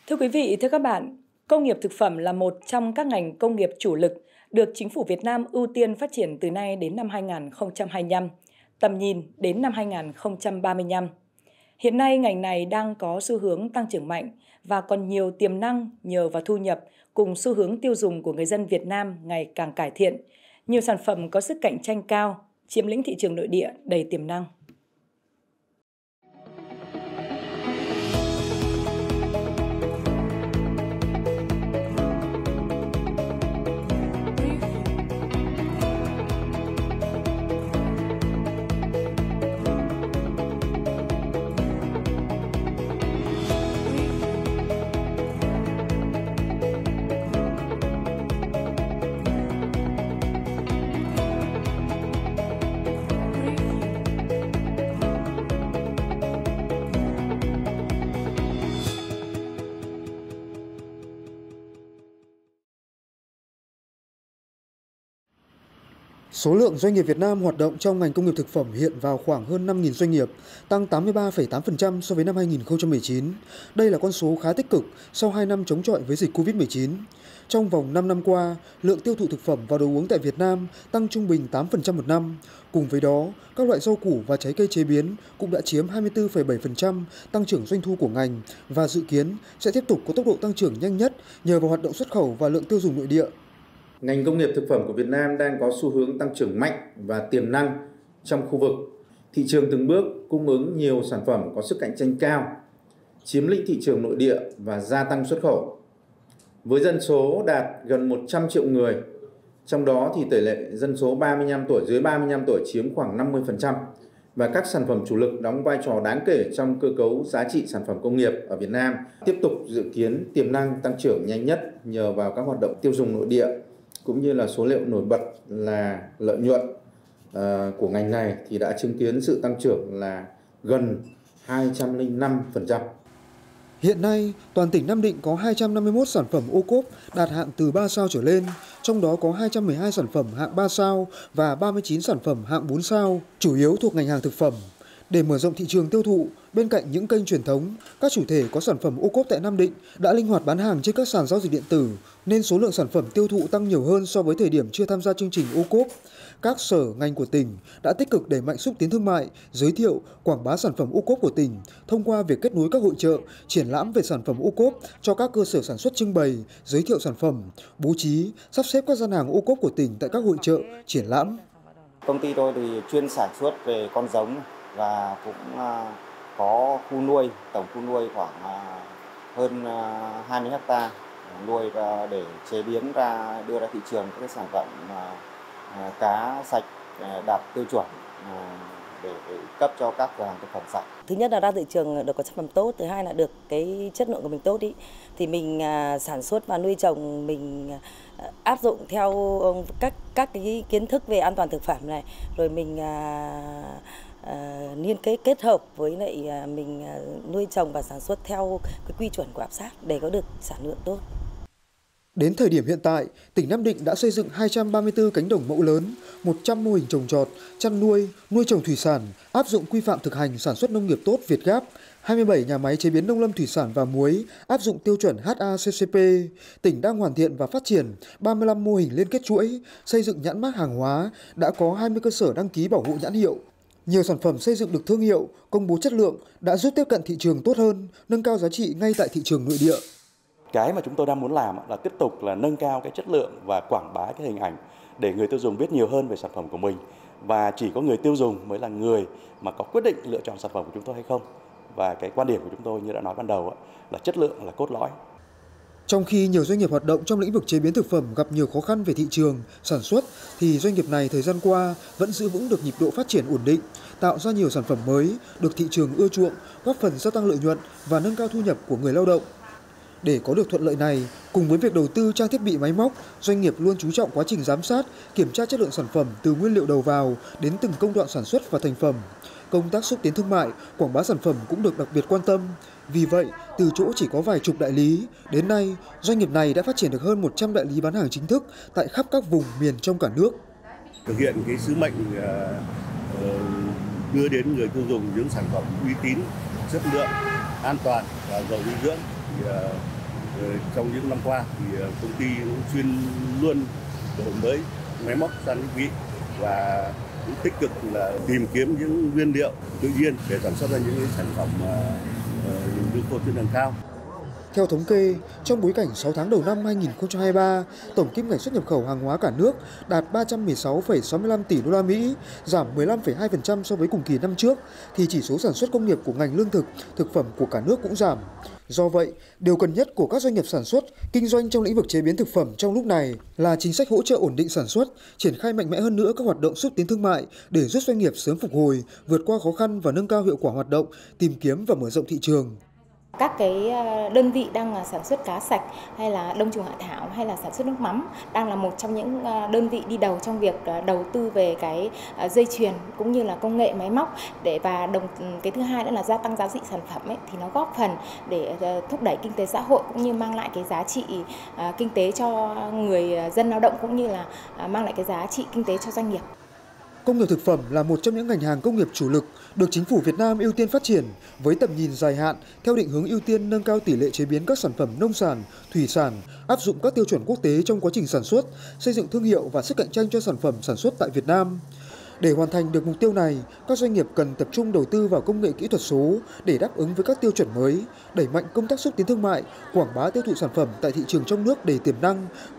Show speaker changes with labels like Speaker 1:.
Speaker 1: Thưa quý vị, thưa các bạn, công nghiệp thực phẩm là một trong các ngành công nghiệp chủ lực được Chính phủ Việt Nam ưu tiên phát triển từ nay đến năm 2025, tầm nhìn đến năm 2035. Hiện nay, ngành này đang có xu hướng tăng trưởng mạnh và còn nhiều tiềm năng nhờ vào thu nhập cùng xu hướng tiêu dùng của người dân Việt Nam ngày càng cải thiện. Nhiều sản phẩm có sức cạnh tranh cao, chiếm lĩnh thị trường nội địa đầy tiềm năng.
Speaker 2: Số lượng doanh nghiệp Việt Nam hoạt động trong ngành công nghiệp thực phẩm hiện vào khoảng hơn 5.000 doanh nghiệp, tăng 83,8% so với năm 2019. Đây là con số khá tích cực sau 2 năm chống chọi với dịch Covid-19. Trong vòng 5 năm qua, lượng tiêu thụ thực phẩm và đồ uống tại Việt Nam tăng trung bình 8% một năm. Cùng với đó, các loại rau củ và trái cây chế biến cũng đã chiếm 24,7% tăng trưởng doanh thu của ngành và dự kiến sẽ tiếp tục có tốc độ tăng trưởng nhanh nhất nhờ vào hoạt động xuất khẩu và lượng tiêu dùng nội địa.
Speaker 3: Ngành công nghiệp thực phẩm của Việt Nam đang có xu hướng tăng trưởng mạnh và tiềm năng trong khu vực. Thị trường từng bước cung ứng nhiều sản phẩm có sức cạnh tranh cao, chiếm lĩnh thị trường nội địa và gia tăng xuất khẩu. Với dân số đạt gần 100 triệu người, trong đó thì tỷ lệ dân số 35 tuổi dưới 35 tuổi chiếm khoảng 50% và các sản phẩm chủ lực đóng vai trò đáng kể trong cơ cấu giá trị sản phẩm công nghiệp ở Việt Nam tiếp tục dự kiến tiềm năng tăng trưởng nhanh nhất nhờ vào các hoạt động tiêu dùng nội địa, cũng như là số liệu nổi bật là lợi nhuận của ngành này thì đã chứng kiến sự tăng trưởng là gần 205%.
Speaker 2: Hiện nay, toàn tỉnh Nam Định có 251 sản phẩm ô cốp đạt hạng từ 3 sao trở lên, trong đó có 212 sản phẩm hạng 3 sao và 39 sản phẩm hạng 4 sao, chủ yếu thuộc ngành hàng thực phẩm. Để mở rộng thị trường tiêu thụ, bên cạnh những kênh truyền thống, các chủ thể có sản phẩm ô cốp tại Nam Định đã linh hoạt bán hàng trên các sàn giao dịch điện tử, nên số lượng sản phẩm tiêu thụ tăng nhiều hơn so với thời điểm chưa tham gia chương trình ô cốp. Các sở ngành của tỉnh đã tích cực đẩy mạnh xúc tiến thương mại, giới thiệu, quảng bá sản phẩm ô cốp của tỉnh thông qua việc kết nối các hội chợ, triển lãm về sản phẩm ô cốp cho các cơ sở sản xuất trưng bày, giới thiệu sản phẩm, bố trí, sắp xếp các gian hàng ô cốp của tỉnh tại các hội chợ, triển lãm.
Speaker 4: Công ty tôi thì chuyên sản xuất về con giống và cũng có khu nuôi, tổng khu nuôi khoảng hơn 20 ha nuôi và để chế biến ra đưa ra thị trường các sản phẩm cá sạch đạt tiêu chuẩn để cấp cho các cửa hàng thực phẩm sạch.
Speaker 5: Thứ nhất là ra thị trường được có sản phẩm tốt, thứ hai là được cái chất lượng của mình tốt ý. Thì mình sản xuất và nuôi trồng mình áp dụng theo các cái kiến thức về an toàn thực phẩm này, rồi mình liên kết hợp với lại mình nuôi trồng và sản xuất theo cái quy chuẩn của APSAT để có được sản lượng tốt.
Speaker 2: Đến thời điểm hiện tại, tỉnh Nam Định đã xây dựng 234 cánh đồng mẫu lớn, 100 mô hình trồng trọt, chăn nuôi, nuôi trồng thủy sản, áp dụng quy phạm thực hành sản xuất nông nghiệp tốt Việt Gáp, 27 nhà máy chế biến nông lâm thủy sản và muối, áp dụng tiêu chuẩn HACCP. Tỉnh đang hoàn thiện và phát triển 35 mô hình liên kết chuỗi, xây dựng nhãn mác hàng hóa, đã có 20 cơ sở đăng ký bảo hộ nhãn hiệu. Nhiều sản phẩm xây dựng được thương hiệu, công bố chất lượng đã giúp tiếp cận thị trường tốt hơn, nâng cao giá trị ngay tại thị trường nội địa.
Speaker 6: Cái mà chúng tôi đang muốn làm là tiếp tục là nâng cao cái chất lượng và quảng bá cái hình ảnh để người tiêu dùng biết nhiều hơn về sản phẩm của mình, và chỉ có người tiêu dùng mới là người mà có quyết định lựa chọn sản phẩm của chúng tôi hay không. Và cái quan điểm của chúng tôi như đã nói ban đầu là chất lượng là cốt lõi.
Speaker 2: Trong khi nhiều doanh nghiệp hoạt động trong lĩnh vực chế biến thực phẩm gặp nhiều khó khăn về thị trường, sản xuất, thì doanh nghiệp này thời gian qua vẫn giữ vững được nhịp độ phát triển ổn định, tạo ra nhiều sản phẩm mới, được thị trường ưa chuộng, góp phần gia tăng lợi nhuận và nâng cao thu nhập của người lao động. Để có được thuận lợi này, cùng với việc đầu tư trang thiết bị máy móc, doanh nghiệp luôn chú trọng quá trình giám sát, kiểm tra chất lượng sản phẩm từ nguyên liệu đầu vào đến từng công đoạn sản xuất và thành phẩm. Công tác xúc tiến thương mại, quảng bá sản phẩm cũng được đặc biệt quan tâm. Vì vậy, từ chỗ chỉ có vài chục đại lý, đến nay, doanh nghiệp này đã phát triển được hơn 100 đại lý bán hàng chính thức tại khắp các vùng miền trong cả nước.
Speaker 7: Thực hiện cái sứ mệnh đưa đến người tiêu dùng những sản phẩm uy tín, chất lượng, an toàn và giàu dinh dưỡng. Thì Trong những năm qua thì công ty cũng chuyên luôn đổi mới máy móc, trang thiết bị và cũng tích cực là tìm kiếm những nguyên liệu tự nhiên để sản xuất ra những sản phẩm hữu cơ chất lượng cao.
Speaker 2: Theo thống kê, trong bối cảnh 6 tháng đầu năm 2023, tổng kim ngạch xuất nhập khẩu hàng hóa cả nước đạt 316,65 tỷ đô la Mỹ, giảm 15,2% so với cùng kỳ năm trước, thì chỉ số sản xuất công nghiệp của ngành lương thực, thực phẩm của cả nước cũng giảm. Do vậy, điều cần nhất của các doanh nghiệp sản xuất, kinh doanh trong lĩnh vực chế biến thực phẩm trong lúc này là chính sách hỗ trợ ổn định sản xuất, triển khai mạnh mẽ hơn nữa các hoạt động xúc tiến thương mại để giúp doanh nghiệp sớm phục hồi, vượt qua khó khăn và nâng cao hiệu quả hoạt động, tìm kiếm và mở rộng thị trường.
Speaker 8: Các cái đơn vị đang sản xuất cá sạch hay là đông trùng hạ thảo hay là sản xuất nước mắm đang là một trong những đơn vị đi đầu trong việc đầu tư về cái dây chuyền cũng như là công nghệ máy móc cái thứ hai nữa là gia tăng giá trị sản phẩm thì nó góp phần để thúc đẩy kinh tế xã hội cũng như mang lại cái giá trị kinh tế cho người dân lao động cũng như là mang lại cái giá trị kinh tế cho doanh nghiệp.
Speaker 2: Công nghiệp thực phẩm là một trong những ngành hàng công nghiệp chủ lực được chính phủ Việt Nam ưu tiên phát triển với tầm nhìn dài hạn theo định hướng ưu tiên nâng cao tỷ lệ chế biến các sản phẩm nông sản, thủy sản, áp dụng các tiêu chuẩn quốc tế trong quá trình sản xuất, xây dựng thương hiệu và sức cạnh tranh cho sản phẩm sản xuất tại Việt Nam. Để hoàn thành được mục tiêu này, các doanh nghiệp cần tập trung đầu tư vào công nghệ kỹ thuật số để đáp ứng với các tiêu chuẩn mới, đẩy mạnh công tác xúc tiến thương mại, quảng bá tiêu thụ sản phẩm tại thị trường trong nước đầy tiềm năng,